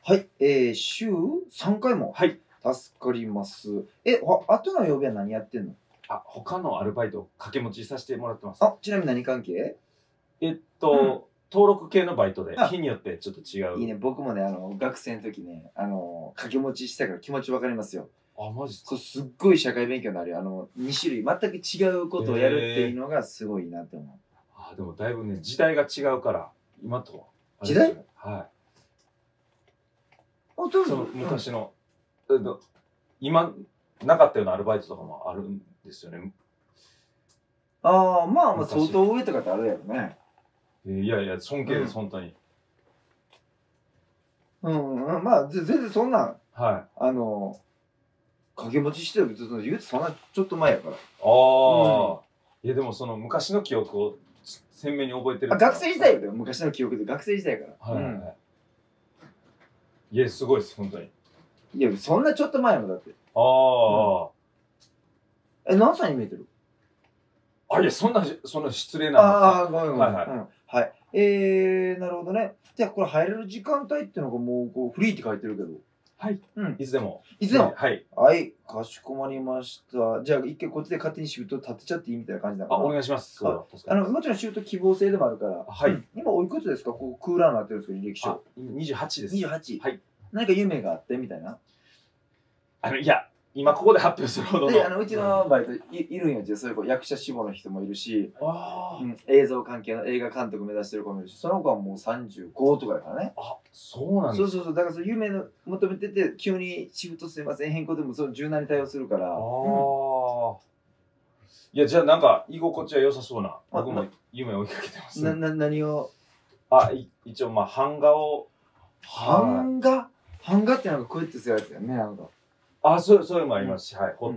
はい、週3回もはい。 助かります。後の曜日は何やってんの？ 他のアルバイトを掛け持ちさせてもらってます。 ちなみに何関係？ 登録系のバイトで、 あ日によってちょっと違う。 いいね、僕もね、学生の時ね、掛け持ちしたから気持ちわかりますよ。 マジっすか？ そう、すっごい社会勉強になるよ。2種類、全く違うことをやるっていうのがすごいなって思う。 でもだいぶね、時代が違うから、今とは。 時代？ はい。 その昔の、今、なかったようなアルバイトとかもあるんですよね。 まあ、相当上とかってあるやろね。 いやいや、尊敬です、本当に。 まあ、全然そんな、 はい。 掛け持ちしてるけど、言うてそんなちょっと前やから。 いや、でもその昔の記憶を鮮明に覚えてる。 学生時代よ、昔の記憶で学生時代やから。 いや、すごいです、本当に。 いや、そんなちょっと前もだって。何歳に見えてる？ いや、そんな失礼な。 ごめんごめん。はい。なるほどね。じゃあ、これ入れる時間帯っていうのがもう、こう、フリーって書いてるけど。 はい。いつでも。 いつでも。 はい。 はい。かしこまりました。じゃあ、一回こっちで勝手にシフト立てちゃっていいみたいな感じだから。 お願いします。 もちろんシフト希望制でもあるから。 はい。 今おいくつですか？ここクーラーになってるんですか？履歴書。 28です。 28。 はい。 何か夢があってみたいな。 いや、今ここで発表するほどの。うちのバイトいるんよ。そういう役者志望の人もいるし、映像関係の映画監督目指してる子もいるし、その子はもう35とかだからね。 そうなんですか。 そう。だから夢の求めてて、急にシフトすいません、変更でも柔軟に対応するから。 いや、じゃあなんか居心地は良さそうな。僕も夢を追いかけてます。 何を？ 一応版画を。 版画ってなんかこうやってするやつやね、なんか。 そういうのもありますし、はい。彫って。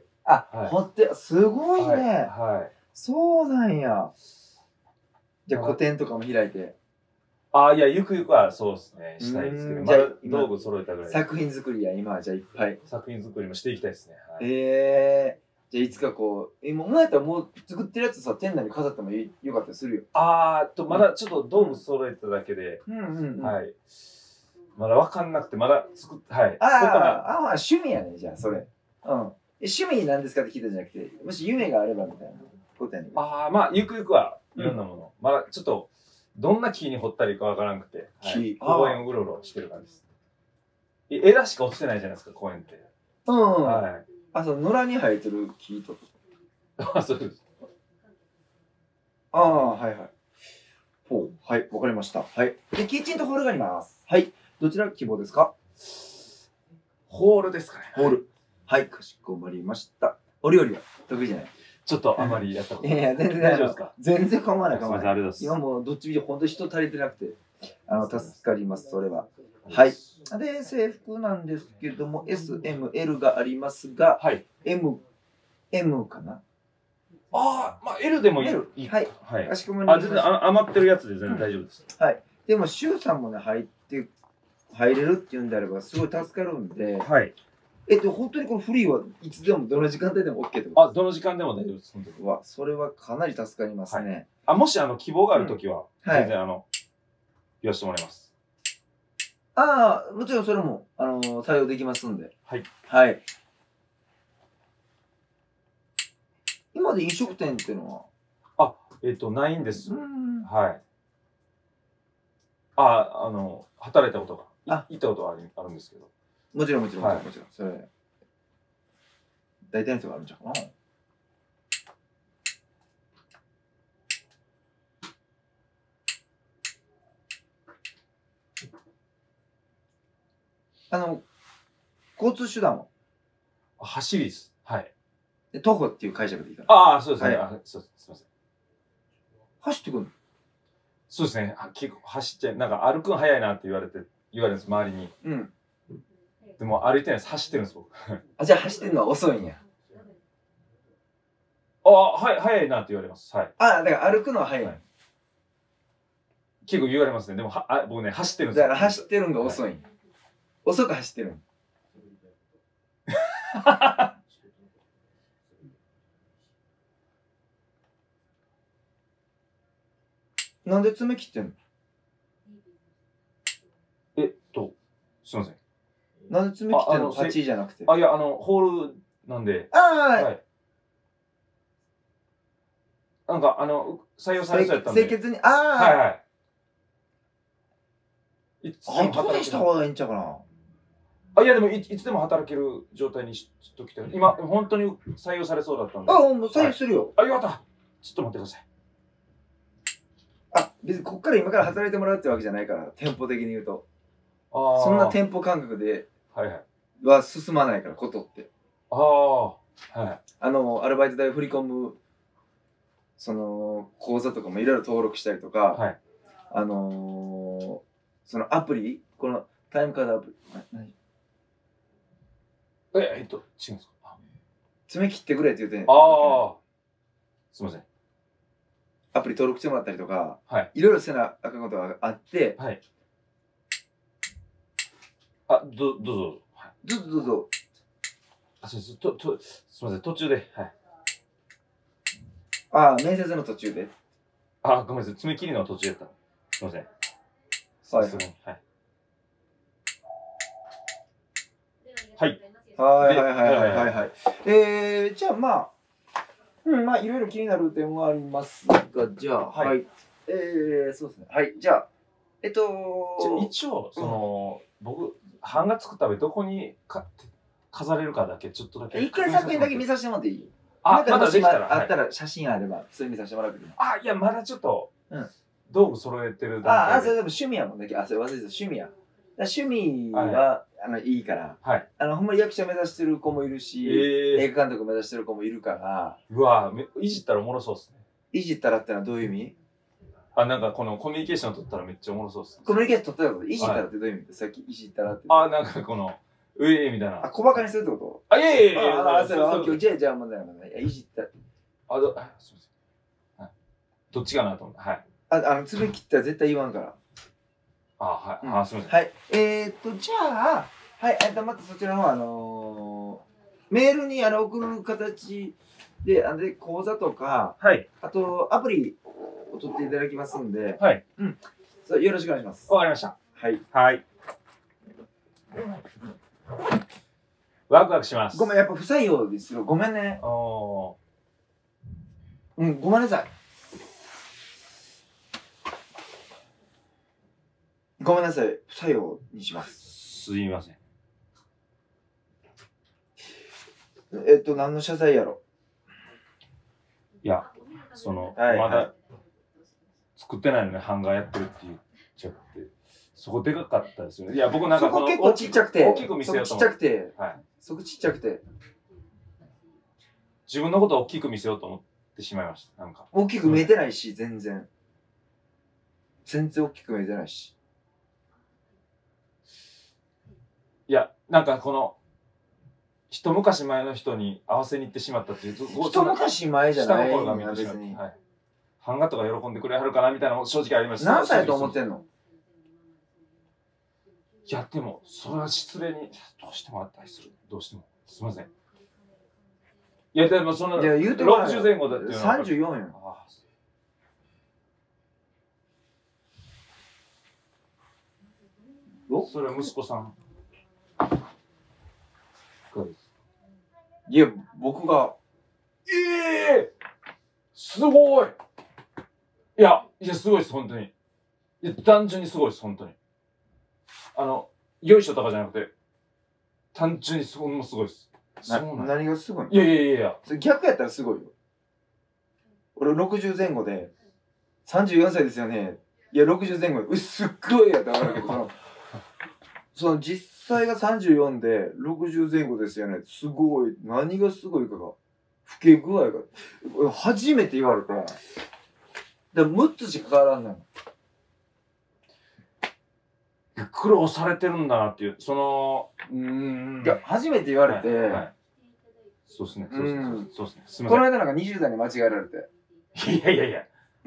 彫って、すごいね。 はい。 そうなんや。じゃあ個展とかも開いて。 いや、ゆくゆくはそうですね、したいですけど、まだ道具揃えたぐらい。 作品作りや、今はじゃあいっぱい。 作品作りもしていきたいですね。 じゃあいつかこう、今やったらもう作ってるやつさ、店内に飾ってもよかったりするよ。 まだちょっと道具揃えただけで、はい。まだ分かんなくて、まだ作って、はい。 趣味やね、じゃあ、それ。趣味なんですかって聞いたんじゃなくて、もし夢があればみたいなことやねん。 まあ、ゆくゆくはいろんなもの。まだちょっと、どんな木に掘ったらいいか分からなくて、公園をうろうろしてる感じです。枝しか落ちてないじゃないですか、公園って。はい。 野良に生えてる木とか。 そうです。 はい、わかりました。はい。で、キッチンとホールがあります。はい。どちら希望ですか？ ホールですかね。 ホール。はい、かしこまりました。お料理は得意じゃない？ ちょっとあまりやったことない。 いや、全然大丈夫ですか？ 全然構わない構わない。 今もうどっちみち本当に人足りてなくて、助かります、それは。はい。で、制服なんですけども、S、M、L がありますが、M かな？ L でもいい。 はい。かしこまりました。 全然余ってるやつで全然大丈夫です。 はい。でも、周さんもね、入れるっていうんであれば、すごい助かるんで、本当にこのフリーはいつでもどの時間帯でも OK ってこと？ どの時間でも大丈夫です。 それはかなり助かりますね。 もし希望があるときは、全然言わせてもらいます。 もちろんそれも対応できますんで。 はい。 はい。今まで飲食店っていうのは？ ないんです。はい。働いたことが、行ったことはあるんですけど。 もちろん。それ、大体の人があるんちゃうかな。交通手段は？ 走りです。はい。 徒歩っていう解釈でいいかな？ そうですね。すいません。 走ってくるの？ そうですね。結構走っちゃう。なんか歩くの早いなって言われるんです、周りに。でも歩いてないです。走ってるんです、僕。 じゃあ走ってるのは遅いんや。 早いなって言われます。はい。 だから歩くのは早い。 結構言われますね。でも僕ね、走ってるんですよ。だから走ってるんが遅い。遅く走ってるん。なんで爪切ってんの？ すみません。 なんで爪切ってんの？パチじゃなくて。 あ、いや、ホールなんで。 はい。 なんか、採用されそうやったんで。 清潔に、はいはい。後でした方がいいんちゃうかな。 いや、でもいつでも働ける状態にしときたい。今、本当に採用されそうだったんで。 もう採用するよ。 よかった。ちょっと待ってください。 別にこっから今から働いてもらうってわけじゃないから、店舗的に言うと。そんな店舗感覚では進まないから、ことって。はい。アルバイト代を振り込む、口座とかもいろいろ登録したりとか、そのアプリ、このタイムカードアプリ、何？ 違うんですか？ 爪切ってくれって言うてん。 すいません。 アプリ登録してもらったりとか、いろいろせなあかんことがあって、 どうぞ。 どうぞ。 すみません、途中で。 面接の途中で。 ごめんなさい、爪切りの途中やった。すみません。 はい。じゃあまあ、いろいろ気になる点はありますが、じゃあ、そうですね。じゃあ、 一応、僕、版画作ったらどこに飾れるかだけ、ちょっとだけ。 一回作品だけ見させてもらっていい？ まだできたら。 あったら写真あれば、それ見させてもらうけど。 いや、まだちょっと、道具揃えてる段階で。 それでも趣味やもんね。それ忘れてた、趣味や。趣味はいいから、ほんまに役者目指してる子もいるし、映画監督目指してる子もいるから。 うわいじったらおもろそうっすね。 いじったらってのはどういう意味？ なんかこのコミュニケーション取ったらめっちゃおもろそうっすね。 コミュニケーション取ったらいじったらってどういう意味？さっきいじったらって。 なんかこの、みたいな。 小馬鹿にするってこと？いや。じゃあ問題ない。いじったら。 すみません。どっちかなと思って。 爪切ったら絶対言わんから。 すみません。 じゃあ、またそちらのメールに送る形で、講座とか、あとアプリを取っていただきますんで、よろしくお願いします。 わかりました。ワクワクします。 ごめん、やっぱ不採用ですよ。ごめんね。ごめんなさい。ごめんなさい。不採用にします。 すいません。 何の謝罪やろ？ いや、まだ作ってないのに版画やってるって言っちゃって、そこでかかったですよね。いや、僕なんかそこ結構ちっちゃくて、 大きく見せようと思って。 そこちっちゃくて。 自分のことを大きく見せようと思ってしまいました。なんか。 大きく見えてないし、全然大きく見えてないし。 いや、なんかこの、一昔前の人に合わせに行ってしまったっていう、 一昔前じゃない下心が見えてしまって、版画とか喜んでくれはるかなみたいなのも正直ありました。 何歳と思ってんの？ いや、でも、それは失礼に、どうしてもあったりする。どうしても。すいません。いや、でもその、60前後だっていうのは。 34よ。 それは息子さん。 いや、僕が。 すごい。いや、すごいです、本当に。いや、単純にすごいです、本当に。よいしょとかじゃなくて、単純にすごいです。 何がすごいの？ いや。 逆やったらすごいよ。俺60前後で、34歳ですよね。いや、60前後で、すっごいやったら分かるけど、実際が34で60前後ですよね。すごい。何がすごいかが、老け具合が、初めて言われて、6つしか変わらんのよ。 苦労されてるんだなっていう、 いや、初めて言われて、 そうですね。 この間なんか20代に間違えられて。 いや。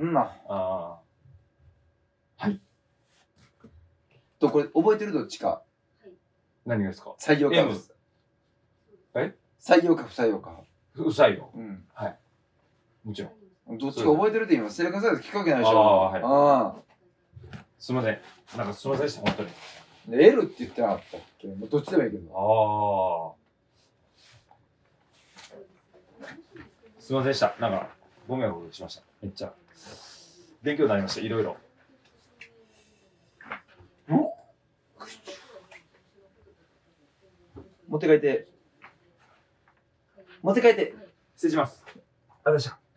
これ覚えてる？どっちか。 何がですか？ 採用か採用か不採用か。 不採用。はい。もちろん。 どっちか覚えてるって今、生活サイズ聞くわけないでしょ。 すみません。なんかすみませんでした、本当に。 L って言ってなかったっけ？もうどっちでもいいけど。 すみませんでした。なんか、ご迷惑をしました。めっちゃ。勉強になりました。いろいろ。 持って帰って。持って帰って。 失礼します。ありがとうございました。